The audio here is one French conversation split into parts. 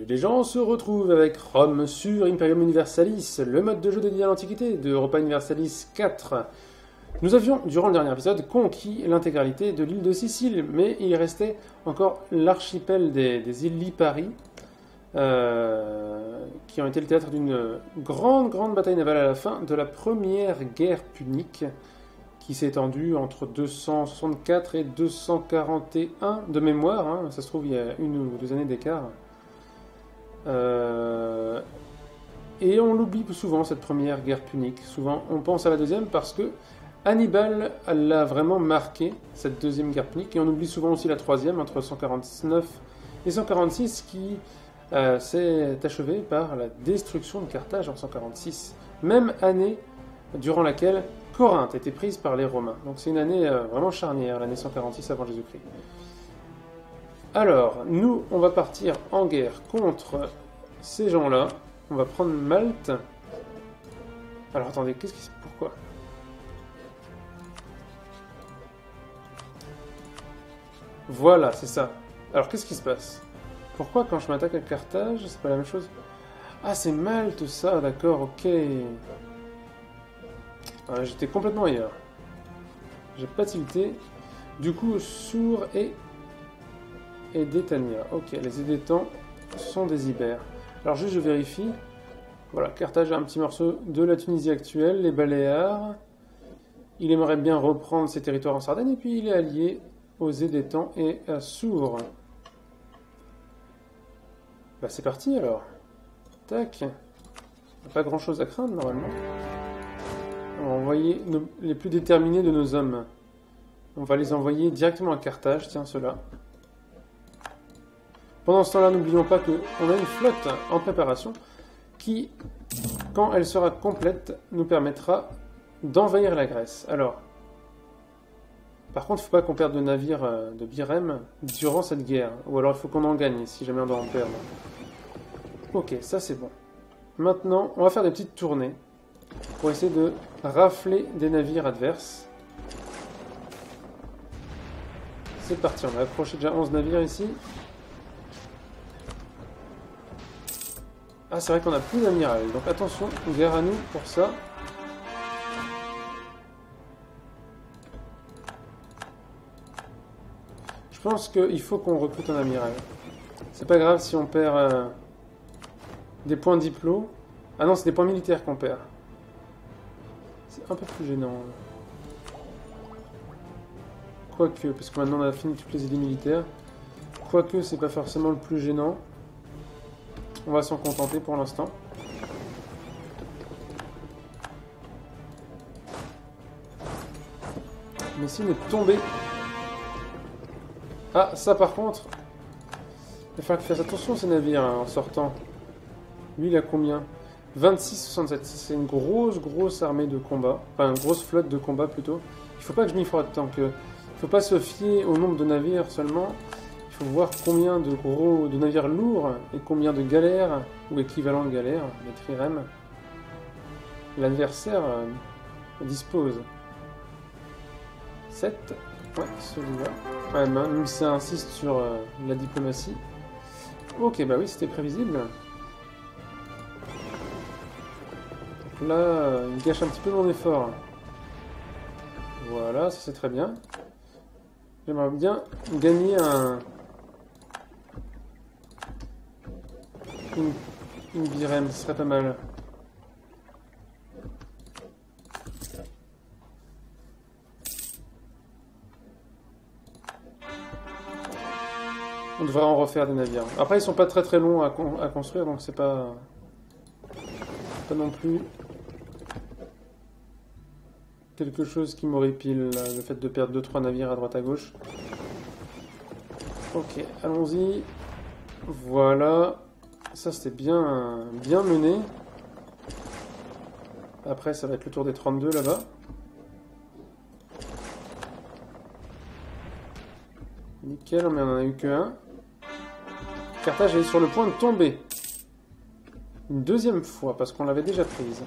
Les gens se retrouvent avec Rome sur Imperium Universalis, le mode de jeu dédié à l'Antiquité de Europa Universalis 4. Nous avions, durant le dernier épisode, conquis l'intégralité de l'île de Sicile, mais il restait encore l'archipel des îles Lipari, qui ont été le théâtre d'une grande bataille navale à la fin de la première guerre punique, qui s'est étendue entre 264 et 241 de mémoire, hein, ça se trouve il y a 1 ou 2 années d'écart. Et on l'oublie souvent, cette première guerre punique. Souvent, on pense à la deuxième parce que Hannibal l'a vraiment marqué, cette deuxième guerre punique. Et on oublie souvent aussi la troisième, entre 149 et 146, qui s'est achevée par la destruction de Carthage en 146. Même année durant laquelle Corinthe était prise par les Romains. Donc c'est une année vraiment charnière, l'année 146 avant Jésus-Christ. Alors, nous, on va partir en guerre contre ces gens-là. On va prendre Malte. Alors, attendez, pourquoi? Voilà, c'est ça. Alors, qu'est-ce qui se passe? Pourquoi, quand je m'attaque à Carthage, c'est pas la même chose? Ah, c'est Malte, ça, d'accord, ok. Ah, j'étais complètement ailleurs. J'ai pas tilté. Du coup, Sour et Détania. Ok, les Édétans sont des Ibères. Alors juste je vérifie. Voilà, Carthage a un petit morceau de la Tunisie actuelle, les Baléares. Il aimerait bien reprendre ses territoires en Sardaigne et puis il est allié aux Édétans et à Sour. Bah c'est parti alors. Tac. Pas grand chose à craindre normalement. On va envoyer les plus déterminés de nos hommes. On va les envoyer directement à Carthage, tiens ceux-là. Pendant ce temps-là, n'oublions pas qu'on a une flotte en préparation qui, quand elle sera complète, nous permettra d'envahir la Grèce. Alors, par contre, il ne faut pas qu'on perde de navires de Birem durant cette guerre. Ou alors il faut qu'on en gagne, si jamais on doit en perdre. Ok, ça c'est bon. Maintenant, on va faire des petites tournées pour essayer de rafler des navires adverses. C'est parti, on a approché déjà 11 navires ici. Ah, c'est vrai qu'on a plus d'amiral, donc attention, guerre à nous pour ça. Je pense qu'il faut qu'on recrute un amiral. C'est pas grave si on perd des points diplo. Ah non, c'est des points militaires qu'on perd. C'est un peu plus gênant. Quoique, parce que maintenant on a fini toutes les idées militaires. Quoique, c'est pas forcément le plus gênant. On va s'en contenter pour l'instant. Messine est tombé. Ah, ça par contre, il va falloir qu'il fasse attention ces navires hein, en sortant. Lui, il a combien? 26-67. C'est une grosse armée de combat. Enfin, une grosse flotte de combat plutôt. Il faut pas que je m'y frotte tant que... Il faut pas se fier au nombre de navires seulement. Il faut voir combien de navires lourds et combien de galères, ou équivalent de galères, les trirèmes, l'adversaire dispose. 7. Ouais, celui-là. Ouais, même si ça insiste sur la diplomatie. Ok, bah oui, c'était prévisible. Donc là, il gâche un petit peu mon effort. Voilà, ça c'est très bien. J'aimerais bien gagner une birème, ce serait pas mal. On devrait en refaire des navires. Après, ils sont pas très longs à construire, donc c'est pas non plus quelque chose qui m'horripile, le fait de perdre 2-3 navires à droite à gauche. Ok, allons-y. Voilà. Ça, c'était bien mené. Après, ça va être le tour des 32 là-bas. Nickel, mais on n'en a eu que un. Carthage est sur le point de tomber. Une deuxième fois, parce qu'on l'avait déjà prise.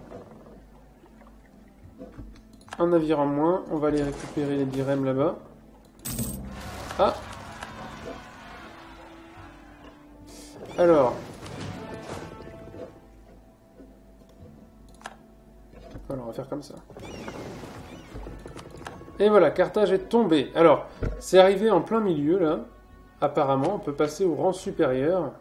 Un navire en moins. On va aller récupérer les birèmes là-bas. Ah! Alors... Voilà, on va faire comme ça. Et voilà, Carthage est tombé. Alors, c'est arrivé en plein milieu, là. Apparemment, on peut passer au rang supérieur.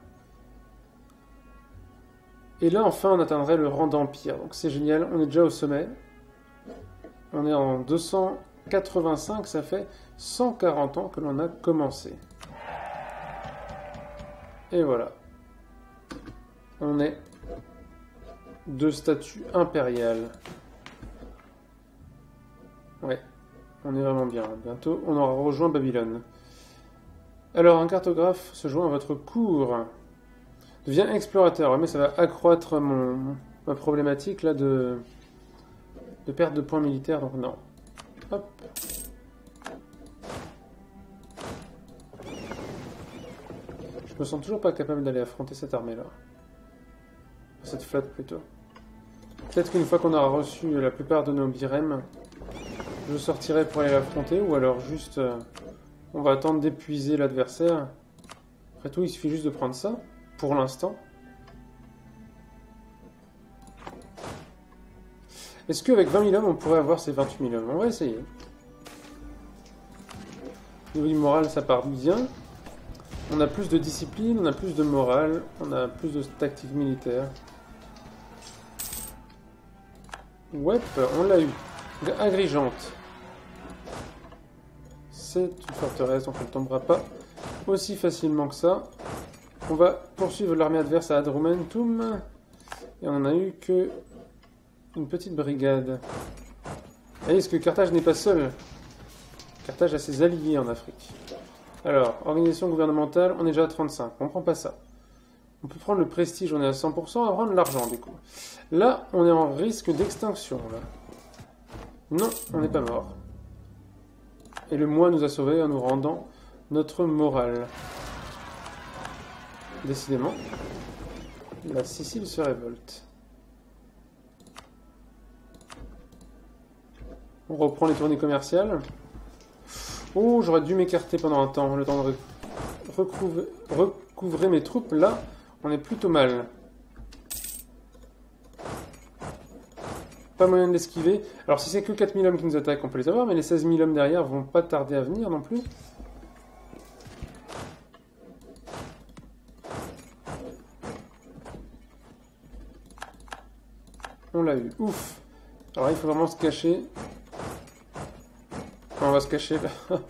Et là, enfin, on atteindrait le rang d'Empire. Donc c'est génial, on est déjà au sommet. On est en 285, ça fait 140 ans que l'on a commencé. Et voilà. On est de statut impérial. Ouais, on est vraiment bien. Bientôt, on aura rejoint Babylone. Alors, un cartographe se joint à votre cour. Devient explorateur. Ouais, mais ça va accroître ma problématique là de perte de points militaires, donc non. Hop. Je me sens toujours pas capable d'aller affronter cette armée-là. Cette flotte plutôt. Peut-être qu'une fois qu'on aura reçu la plupart de nos birèmes, je sortirai pour aller l'affronter, ou alors juste on va attendre d'épuiser l'adversaire. Après tout, il suffit juste de prendre ça, pour l'instant. Est-ce qu'avec 20 000 hommes, on pourrait avoir ces 28 000 hommes? On va essayer. Au niveau du moral, ça part bien. On a plus de discipline, on a plus de morale, on a plus de tactique militaire. Ouais, on l'a eu. Agrigente. C'est une forteresse, donc elle ne tombera pas aussi facilement que ça. On va poursuivre l'armée adverse à Adrumentum. Et on n'en a eu que une petite brigade. Et est-ce que Carthage n'est pas seul? Carthage a ses alliés en Afrique. Alors, organisation gouvernementale, on est déjà à 35. On prend pas ça. On peut prendre le prestige, on est à 100%, on va prendre l'argent du coup. Là, on est en risque d'extinction. Là. Non, on n'est pas mort. Et le mois nous a sauvés en nous rendant notre morale. Décidément, la Sicile se révolte. On reprend les tournées commerciales. Oh, j'aurais dû m'écarter pendant un temps, le temps de recouvrer mes troupes. Là, on est plutôt mal. Pas moyen de l'esquiver. Alors si c'est que 4000 hommes qui nous attaquent, on peut les avoir, mais les 16 000 hommes derrière vont pas tarder à venir non plus. On l'a eu. Ouf. Alors là, il faut vraiment se cacher. On va se cacher là.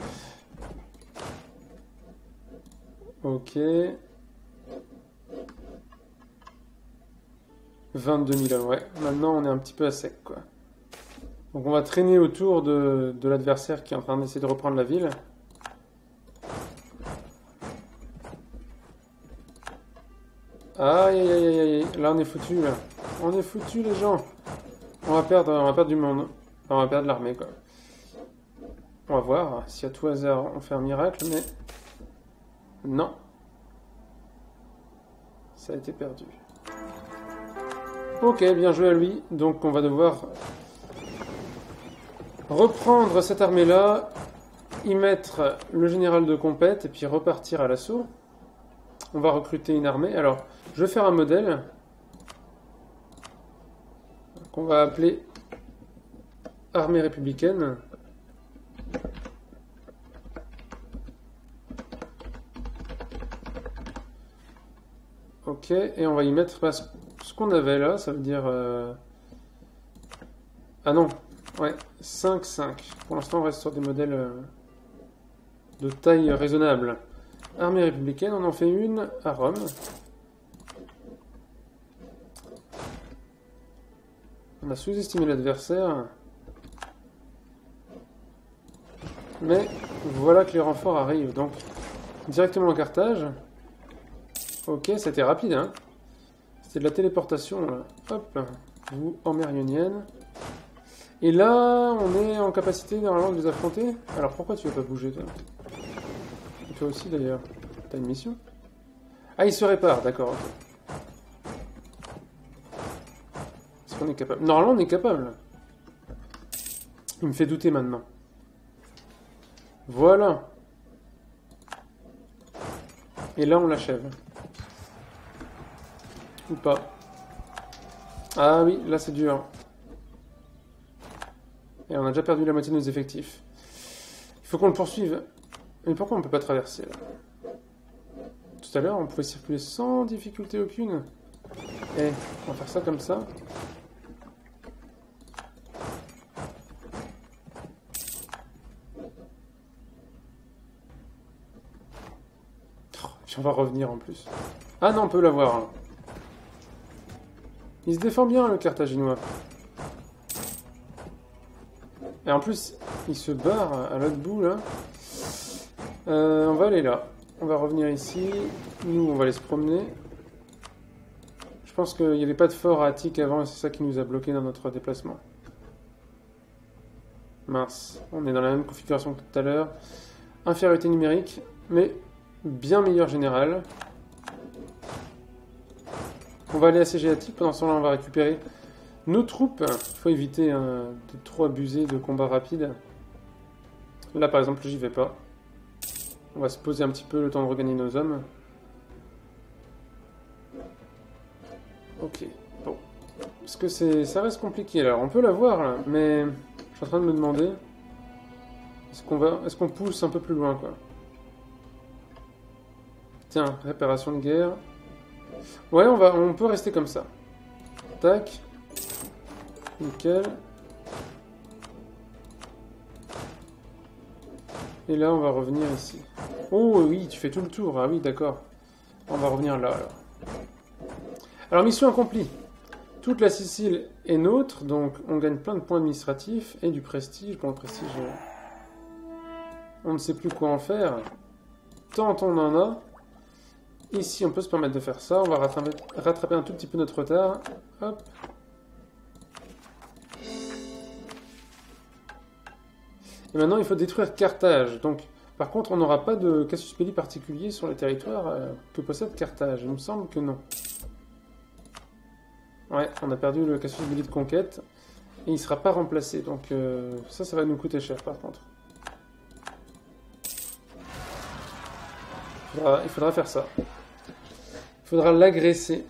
Ok. 22 000 hommes, ouais. Maintenant, on est un petit peu à sec, quoi. Donc, on va traîner autour de l'adversaire qui est en train d'essayer de reprendre la ville. Aïe, aïe, aïe, aïe. Là, on est foutu, là. On est foutu, les gens. On va perdre du monde. Enfin, on va perdre l'armée, quoi. On va voir si à tout hasard on fait un miracle, mais... Non. Ça a été perdu. Ok, bien joué à lui. Donc on va devoir reprendre cette armée-là, y mettre le général de compète et puis repartir à l'assaut. On va recruter une armée. Alors, je vais faire un modèle qu'on va appeler armée républicaine. Ok, et on va y mettre ce qu'on avait là, ça veut dire... Ah non, ouais, 5-5. Pour l'instant, on reste sur des modèles de taille raisonnable. Armée républicaine, on en fait une à Rome. On a sous-estimé l'adversaire. Mais voilà que les renforts arrivent, donc directement à Carthage. Ok, c'était rapide, hein. C'était de la téléportation, là. Hop, vous, emmérionienne. Et là, on est en capacité, normalement, de les affronter. Alors, pourquoi tu veux pas bouger, toi? Et toi aussi, d'ailleurs. T'as une mission? Ah, il se répare, d'accord. Okay. Est-ce qu'on est capable? Normalement, on est capable. Il me fait douter, maintenant. Voilà. Et là, on l'achève. Ou pas. Ah oui, là c'est dur. Et on a déjà perdu la moitié de nos effectifs. Il faut qu'on le poursuive. Mais pourquoi on ne peut pas traverser là? Tout à l'heure, on pouvait circuler sans difficulté aucune. Eh, on va faire ça comme ça. Puis on va revenir en plus. Ah non, on peut l'avoir. Hein. Il se défend bien, le Carthaginois. Et en plus, il se barre à l'autre bout, là. On va aller là. On va revenir ici. Nous, on va aller se promener. Je pense qu'il n'y avait pas de fort à Attique avant, et c'est ça qui nous a bloqué dans notre déplacement. Mince. On est dans la même configuration que tout à l'heure. Infériorité numérique, mais bien meilleure générale. On va aller assiéger Attique. Pendant ce temps-là, on va récupérer nos troupes. Il faut éviter de trop abuser de combats rapides. Là, par exemple, j'y vais pas. On va se poser un petit peu le temps de regagner nos hommes. Ok, bon. Parce que ça reste compliqué. Alors, on peut l'avoir, là, mais je suis en train de me demander... Est-ce qu'on pousse un peu plus loin, quoi? Tiens, réparation de guerre. Ouais, on peut rester comme ça. Tac. Nickel. Et là, on va revenir ici. Oh oui, tu fais tout le tour. Ah oui, d'accord. On va revenir là, alors. Alors, mission accomplie. Toute la Sicile est nôtre, donc on gagne plein de points administratifs et du prestige. Bon, le prestige, on ne sait plus quoi en faire. Tant on en a. Ici, on peut se permettre de faire ça. On va rattraper un tout petit peu notre retard. Hop. Et maintenant, il faut détruire Carthage. Donc, par contre, on n'aura pas de casus belli particulier sur les territoires que possède Carthage. Il me semble que non. Ouais, on a perdu le casus belli de conquête. Et il ne sera pas remplacé. Donc, ça va nous coûter cher, par contre. Il faudra faire ça. Il faudra l'agresser.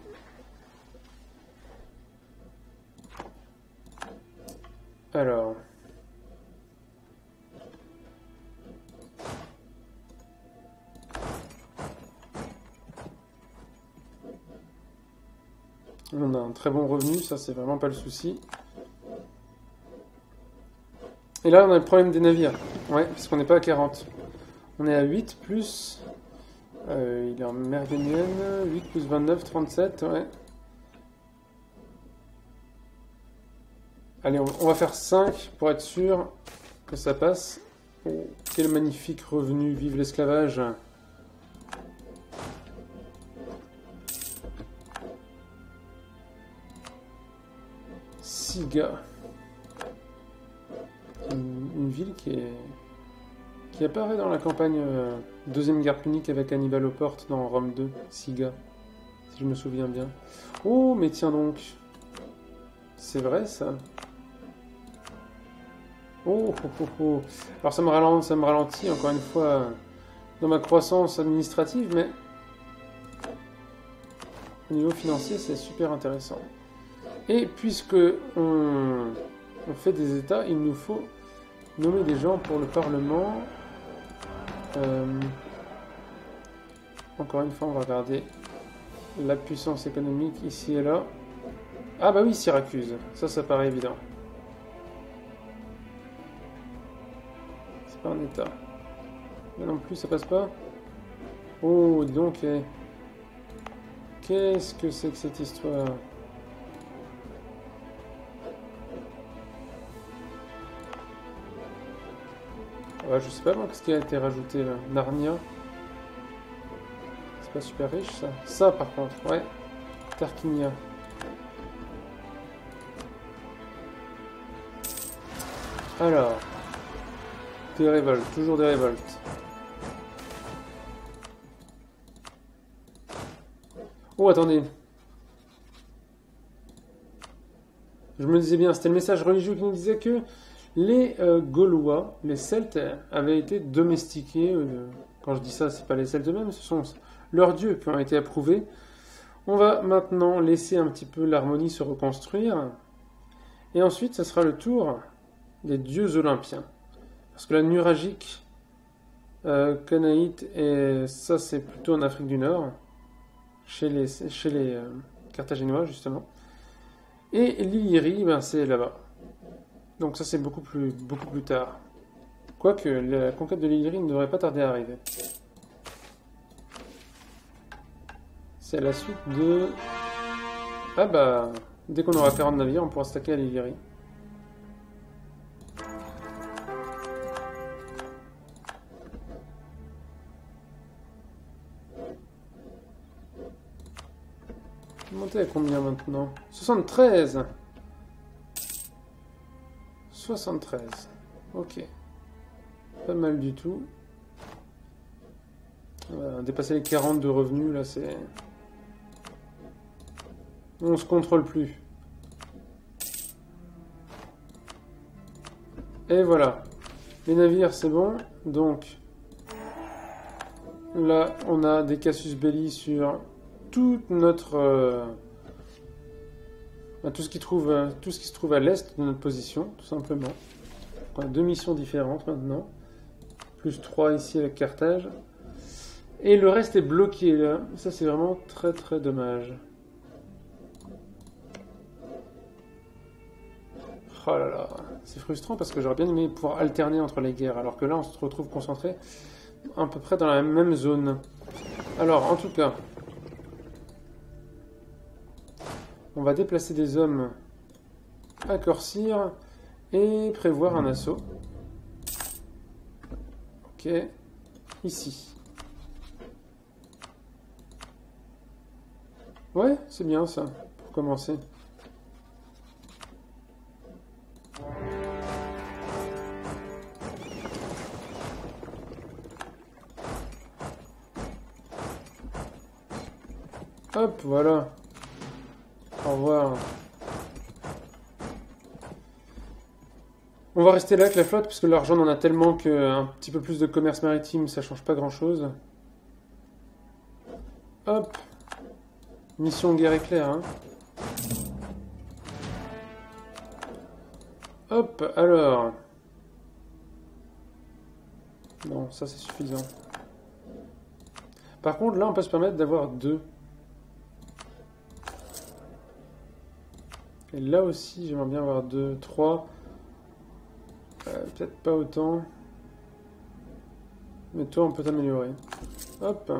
Alors... On a un très bon revenu, ça c'est vraiment pas le souci. Et là on a le problème des navires. Ouais, puisqu'on n'est pas à 40. On est à 8 plus... il est en méridienne. 8 plus 29, 37, ouais. Allez, on va faire 5 pour être sûr que ça passe. Oh, quel magnifique revenu, vive l'esclavage. Siga. Une ville qui apparaît dans la campagne Deuxième Guerre punique avec Hannibal aux portes dans Rome 2, Siga, si je me souviens bien. Oh, mais tiens donc. C'est vrai, ça. Oh, oh, oh, oh. Alors ça me ralentit, encore une fois, dans ma croissance administrative, mais au niveau financier, c'est super intéressant. Et puisque on fait des États, il nous faut nommer des gens pour le Parlement. Encore une fois, on va regarder la puissance économique ici et là. Ah bah oui, Syracuse. Ça paraît évident. C'est pas un État. Là non plus, ça passe pas. Oh, dis donc. Qu'est-ce que c'est que cette histoire? Ouais, je sais pas moi qu'est-ce qui a été rajouté là. Narnia. C'est pas super riche ça. Ça par contre, ouais. Tarquinia. Alors. Des révoltes, toujours des révoltes. Oh attendez. Je me disais bien, c'était le message religieux qui nous disait que les Gaulois, les Celtes, avaient été domestiqués. Quand je dis ça, c'est pas les Celtes eux-mêmes, ce sont leurs dieux qui ont été approuvés. On va maintenant laisser un petit peu l'harmonie se reconstruire. Et ensuite, ça sera le tour des dieux olympiens. Parce que la Nuragique, Canaïte, et ça c'est plutôt en Afrique du Nord, chez les Carthaginois justement. Et l'Illyrie, ben, c'est là-bas. Donc ça c'est beaucoup plus tard. Quoique la conquête de l'Illyrie ne devrait pas tarder à arriver. C'est la suite de... Ah bah, dès qu'on aura 40 navires, on pourra s'attaquer à l'Illyrie. Monter à combien maintenant? 73. 73. Ok. Pas mal du tout. Dépasser les 40 de revenus, là, c'est... On se contrôle plus. Et voilà. Les navires, c'est bon. Donc, là, on a des casus belli sur toute notre... tout ce qui se trouve à l'est de notre position, tout simplement. On a 2 missions différentes maintenant. Plus 3 ici avec Carthage. Et le reste est bloqué là. Ça, c'est vraiment très très dommage. Oh là là, c'est frustrant parce que j'aurais bien aimé pouvoir alterner entre les guerres, alors que là on se retrouve concentré à peu près dans la même zone. Alors, en tout cas, on va déplacer des hommes à Corcyre et prévoir un assaut. Ok, ici. Ouais, c'est bien ça, pour commencer. Hop, voilà. Au revoir. On va rester là avec la flotte, parce que l'argent on en a tellement qu'un petit peu plus de commerce maritime, ça change pas grand-chose. Hop. Mission guerre éclair, hein. Hop, alors. Non, ça c'est suffisant. Par contre, là, on peut se permettre d'avoir 2. Et là aussi, j'aimerais bien avoir 2, 3. Peut-être pas autant. Mais toi, on peut t'améliorer. Hop.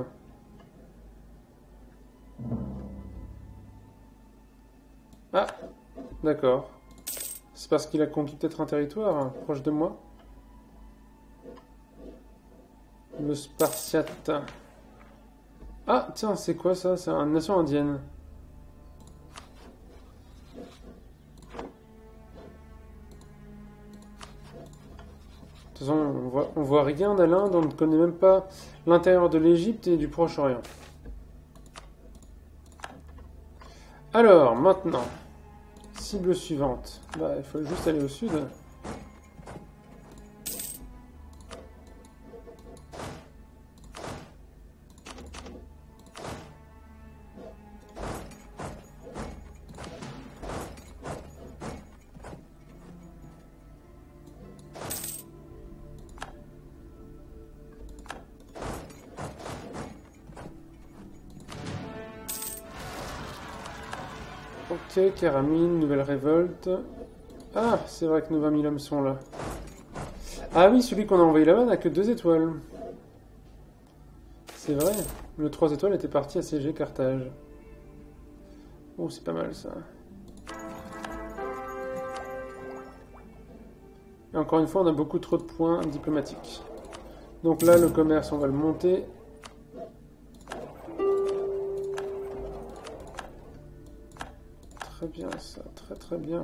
Ah, d'accord. C'est parce qu'il a conquis peut-être un territoire hein, proche de moi. Le Spartiate. Ah, tiens, c'est quoi ça? C'est une nation indienne. De toute façon, on voit rien à l'Inde, on ne connaît même pas l'intérieur de l'Égypte et du Proche-Orient. Alors, maintenant, cible suivante. Bah, il faut juste aller au sud. Ok, Caramine, nouvelle révolte. Ah, c'est vrai que nos 20 000 hommes sont là. Ah oui, celui qu'on a envoyé là-bas n'a que 2 étoiles. C'est vrai, le 3 étoiles était parti assiéger Carthage. Oh, c'est pas mal ça. Et encore une fois, on a beaucoup trop de points diplomatiques. Donc là, le commerce, on va le monter. Très bien ça, très très bien.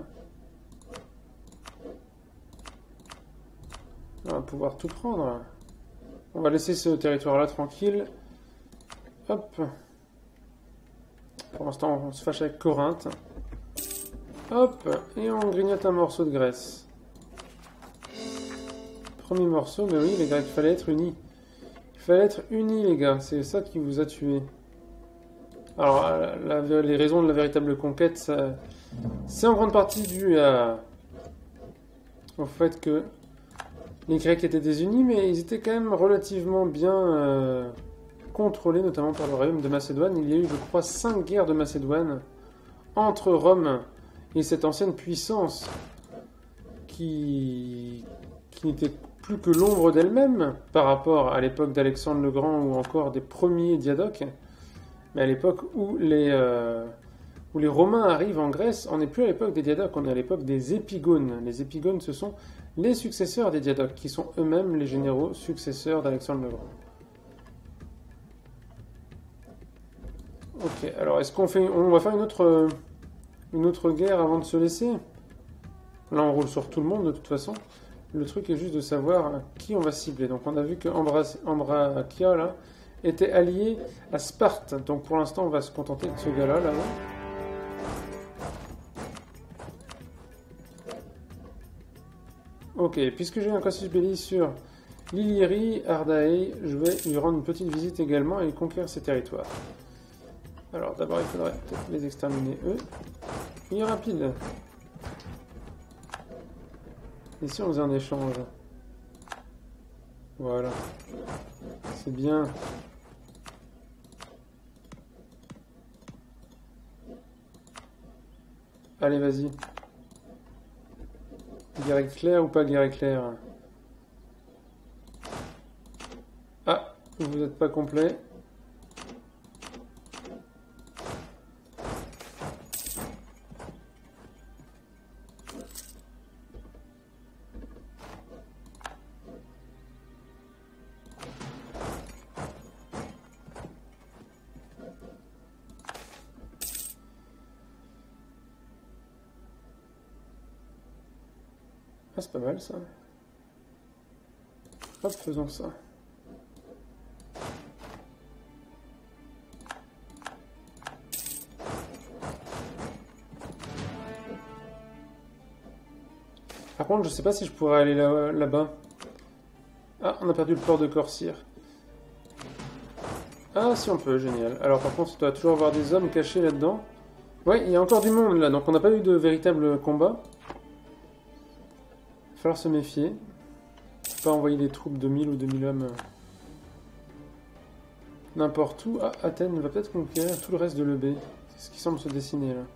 On va pouvoir tout prendre. On va laisser ce territoire-là tranquille. Hop. Pour l'instant, on se fâche avec Corinthe. Hop. Et on grignote un morceau de Grèce. Premier morceau, mais oui, les Grecs, il fallait être unis. Il fallait être unis, les gars. C'est ça qui vous a tué. Alors, les raisons de la véritable conquête, c'est en grande partie dû au fait que les Grecs étaient désunis, mais ils étaient quand même relativement bien contrôlés, notamment par le royaume de Macédoine. Il y a eu, je crois, 5 guerres de Macédoine entre Rome et cette ancienne puissance qui n'était plus que l'ombre d'elle-même par rapport à l'époque d'Alexandre le Grand ou encore des premiers diadoques. Mais à l'époque où les Romains arrivent en Grèce, on n'est plus à l'époque des diadoques, on est à l'époque des épigones. Les épigones, ce sont les successeurs des diadoques, qui sont eux-mêmes les généraux successeurs d'Alexandre le Grand. Ok, alors est-ce on va faire une autre guerre avant de se laisser? Là, on roule sur tout le monde de toute façon. Le truc est juste de savoir qui on va cibler. Donc on a vu que Ambracia là, était allié à Sparte. Donc pour l'instant, on va se contenter de ce gars-là, là-haut. Ok, puisque j'ai un casus belli sur l'Illyrie, Ardae, je vais lui rendre une petite visite également et conquérir ses territoires. Alors d'abord, il faudrait peut-être les exterminer eux. Il est rapide. Et si on faisait un échange? Voilà. C'est bien. Allez, vas-y. Guerre éclair ou pas guerre éclair? Ah, vous n'êtes pas complet. Ah, c'est pas mal ça. Hop, faisons ça. Par contre, je sais pas si je pourrais aller là-bas. Ah, on a perdu le port de Corcyre. Ah, si on peut, génial. Alors par contre, il doit toujours avoir des hommes cachés là-dedans. Ouais, il y a encore du monde là, donc on n'a pas eu de véritable combat. Il va falloir se méfier. Pas envoyer des troupes de 1000 ou 2000 hommes n'importe où. Ah, Athènes va peut-être conquérir tout le reste de l'EB. C'est ce qui semble se dessiner là.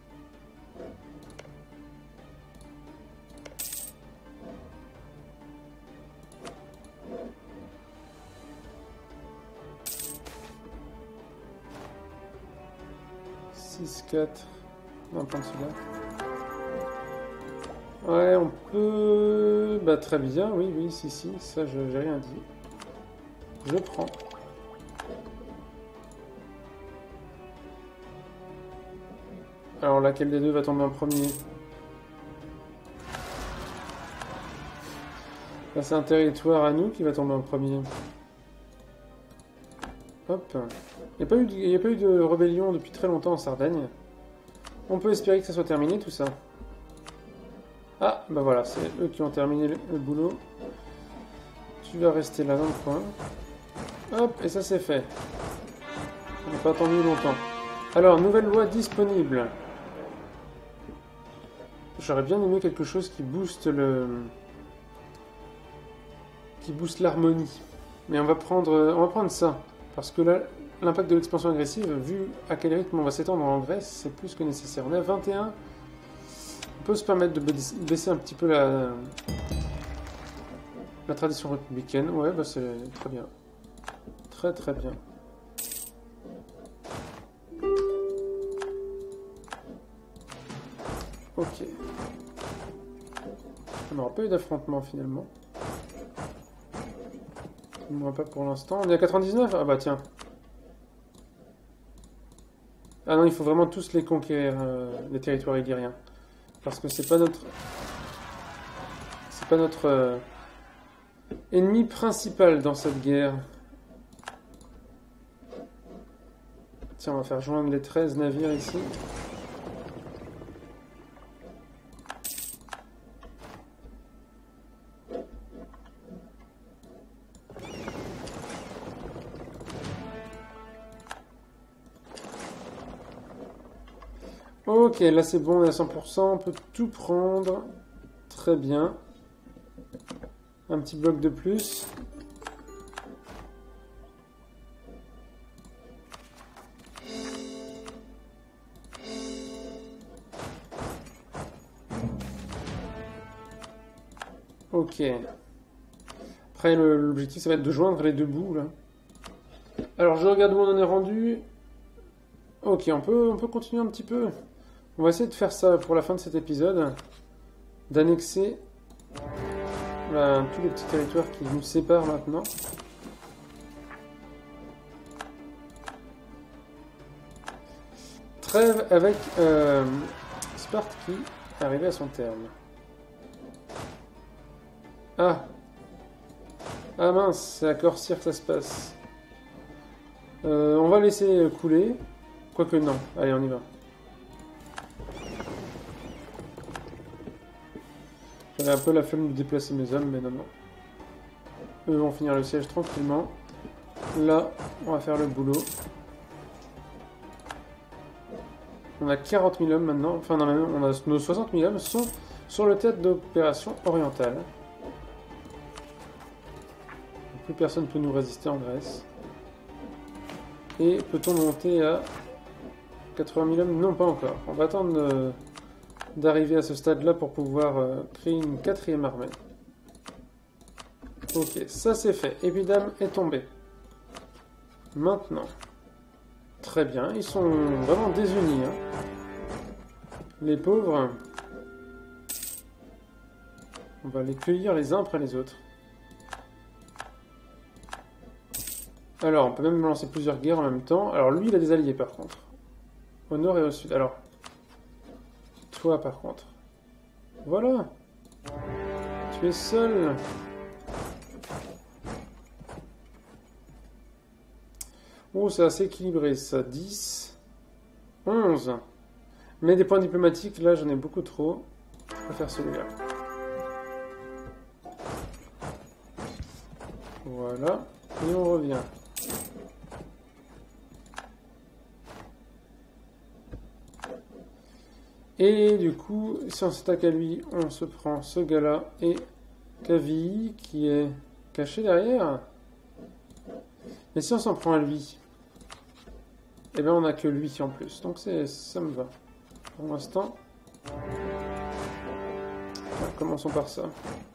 « 4. Non, pas de celui-là. Ouais, on peut... Bah très bien, oui, oui, si, ça j'ai rien dit. Je prends. Alors laquelle des deux va tomber en premier? Là c'est un territoire à nous qui va tomber en premier. Hop. Il n'y a pas eu de rébellion depuis très longtemps en Sardaigne. On peut espérer que ça soit terminé tout ça. Ah, bah voilà, c'est eux qui ont terminé le boulot. Tu vas rester là dans le coin. Hop, et ça c'est fait. On n'a pas attendu longtemps. Alors, nouvelle loi disponible. J'aurais bien aimé quelque chose qui booste l'harmonie. Mais on va prendre ça. Parce que là, l'impact de l'expansion agressive, vu à quel rythme on va s'étendre en Grèce, c'est plus que nécessaire. On est à 21. On peut se permettre de baisser un petit peu la tradition républicaine. Ouais, bah c'est très bien. Très très bien. Ok. On n'aura pas eu d'affrontement finalement. Moi pas pour l'instant. On est à 99? Ah bah tiens. Ah non, il faut vraiment tous les conquérir, les territoires illyriens. Parce que c'est pas notre ennemi principal dans cette guerre. Tiens, on va faire joindre les 13 navires ici. Ok, là c'est bon, on est à 100%, on peut tout prendre. Très bien. Un petit bloc de plus. Ok. Après, l'objectif, ça va être de joindre les deux bouts, là. Alors, je regarde où on en est rendu. Ok, on peut continuer un petit peu. On va essayer de faire ça pour la fin de cet épisode. D'annexer tous les petits territoires qui nous séparent maintenant. Trêve avec Sparte qui est arrivé à son terme. Ah! Ah mince, c'est à Corcyre que ça se passe. On va laisser couler. Quoique non. Allez, on y va. J'avais un peu la flemme de déplacer mes hommes, mais non, non. Eux vont finir le siège tranquillement. Là, on va faire le boulot. On a 40 000 hommes maintenant. Enfin, non, on a nos 60 000 hommes sont sur le théâtre d'opération orientale. Plus personne ne peut nous résister en Grèce. Et peut-on monter à 80 000 hommes? Non, pas encore. On va attendre d'arriver à ce stade-là pour pouvoir créer une 4e armée. Ok, ça c'est fait. Épidame est tombée. Maintenant. Très bien, ils sont vraiment désunis. Hein. Les pauvres. On va les cueillir les uns après les autres. Alors, on peut même lancer plusieurs guerres en même temps. Alors, lui, il a des alliés, par contre. Au nord et au sud. Alors, toi, par contre. Voilà. Tu es seul. Oh, c'est assez équilibré, ça. 10. 11. Mais des points diplomatiques, là, j'en ai beaucoup trop. Je vais faire celui-là. Voilà. Et on revient. Et du coup, si on s'attaque à lui, on se prend ce gars-là et Kavi qui est caché derrière. Mais si on s'en prend à lui, eh bien on n'a que lui en plus. Donc ça me va. Pour l'instant, commençons par ça.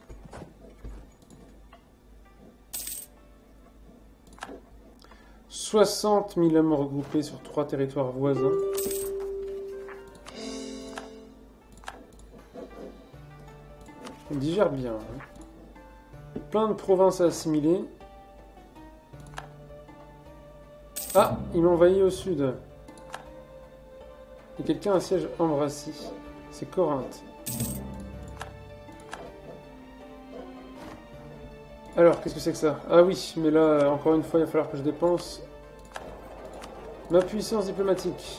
« 60 000 hommes regroupés sur 3 territoires voisins. » On digère bien. Hein. Plein de provinces à assimiler. Ah, il m'a envahi au sud. Et quelqu'un assiège Ambracie. C'est Corinthe. Alors, qu'est-ce que c'est que ça? Ah oui, mais là, encore une fois, il va falloir que je dépense ma puissance diplomatique.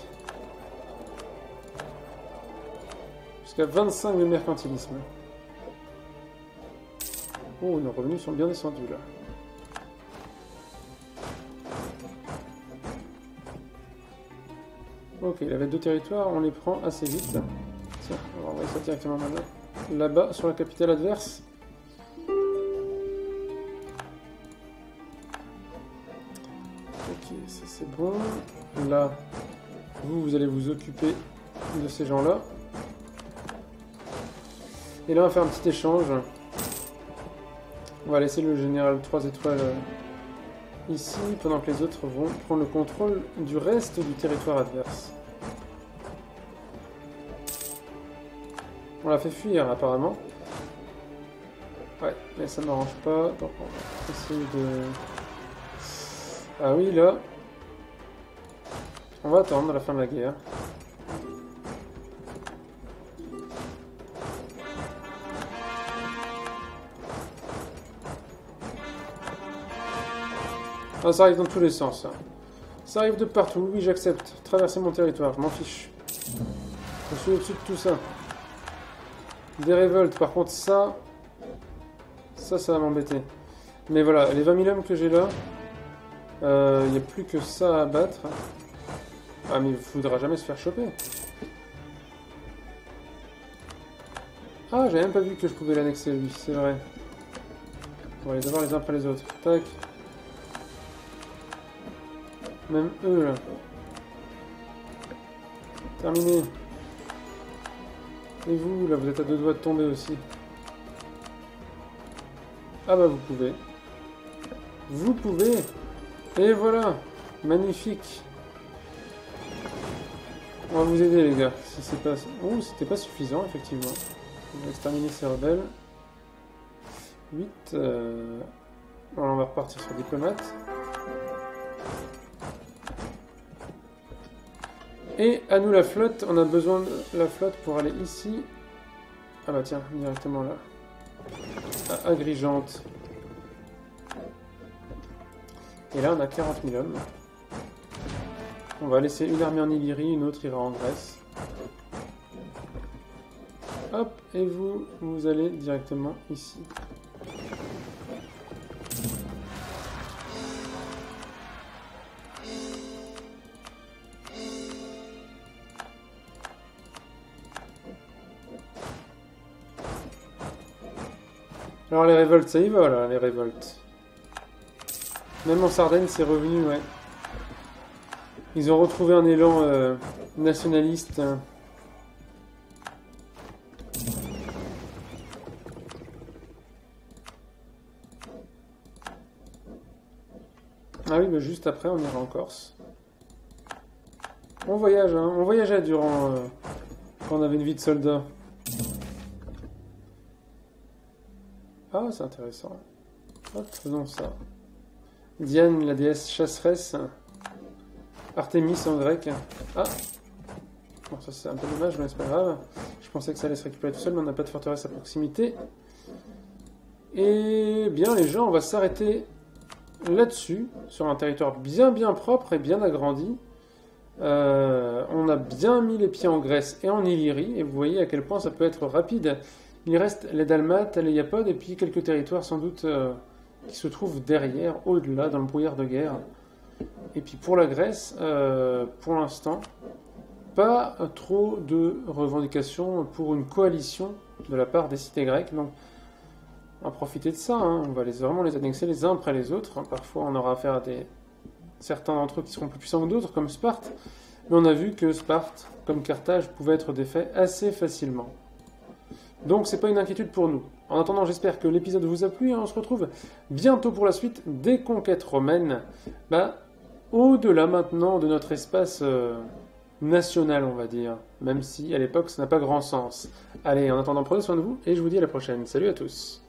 Jusqu'à 25 de mercantilisme. Oh, nos revenus sont bien descendus là. Ok, il avait 2 territoires, on les prend assez vite. Tiens, on va envoyer ça directement maintenant. Là-bas, sur la capitale adverse. Ok, ça c'est bon. Là, vous allez vous occuper de ces gens-là. Et là, on va faire un petit échange. On va laisser le général 3 étoiles ici, pendant que les autres vont prendre le contrôle du reste du territoire adverse. On l'a fait fuir, apparemment. Ouais, mais ça ne m'arrange pas, donc on va essayer de... Ah oui, là... On va attendre la fin de la guerre. Ah, ça arrive dans tous les sens. Hein. Ça arrive de partout. Oui, j'accepte. Traverser mon territoire, je m'en fiche. Je suis au-dessus de tout ça. Des révoltes, par contre, ça va m'embêter. Mais voilà, les 20 000 hommes que j'ai là, il n'y a plus que ça à battre. Ah, mais il ne faudra jamais se faire choper. Ah, j'avais même pas vu que je pouvais l'annexer, lui, c'est vrai. On va les avoir les uns après les autres. Tac. Même eux, là. Terminé. Et vous, là, vous êtes à deux doigts de tomber aussi. Ah bah, vous pouvez. Vous pouvez. Et voilà. Magnifique. On va vous aider, les gars. Si c'est pas... Oh, c'était pas suffisant, effectivement. On va exterminer ces rebelles. 8. Voilà, on va repartir sur diplomate. Et à nous la flotte. On a besoin de la flotte pour aller ici. Ah bah tiens, directement là. À Agrigente. Et là, on a 40 000 hommes. On va laisser une armée en Illyrie, une autre ira en Grèce. Hop, et vous, vous allez directement ici. Alors les révoltes, ça y va là, les révoltes. Même en Sardaigne, c'est revenu, ouais. Ils ont retrouvé un élan nationaliste. Ah oui, mais juste après, on ira en Corse. On voyage, hein. On voyageait durant... quand on avait une vie de soldat. Ah, c'est intéressant. Hop, faisons ça. Diane, la déesse chasseresse. Artémis en grec. Ah. Bon, ça c'est un peu dommage, mais c'est pas grave. Je pensais que ça allait se récupérer tout seul, mais on n'a pas de forteresse à proximité. Et bien, les gens, on va s'arrêter là-dessus, sur un territoire bien propre et bien agrandi. On a bien mis les pieds en Grèce et en Illyrie, et vous voyez à quel point ça peut être rapide. Il reste les Dalmates, les Iapodes, et puis quelques territoires sans doute qui se trouvent derrière, au-delà, dans le brouillard de guerre. Et puis pour la Grèce, pour l'instant, pas trop de revendications pour une coalition de la part des cités grecques. Donc, on va profiter de ça, hein. On va vraiment les annexer les uns après les autres. Parfois, on aura affaire à certains d'entre eux qui seront plus puissants que d'autres, comme Sparte. Mais on a vu que Sparte, comme Carthage, pouvait être défait assez facilement. Donc c'est pas une inquiétude pour nous. En attendant, j'espère que l'épisode vous a plu et on se retrouve bientôt pour la suite des conquêtes romaines. Au-delà maintenant de notre espace national, on va dire. Même si à l'époque ça n'a pas grand sens. Allez, en attendant, prenez soin de vous et je vous dis à la prochaine. Salut à tous.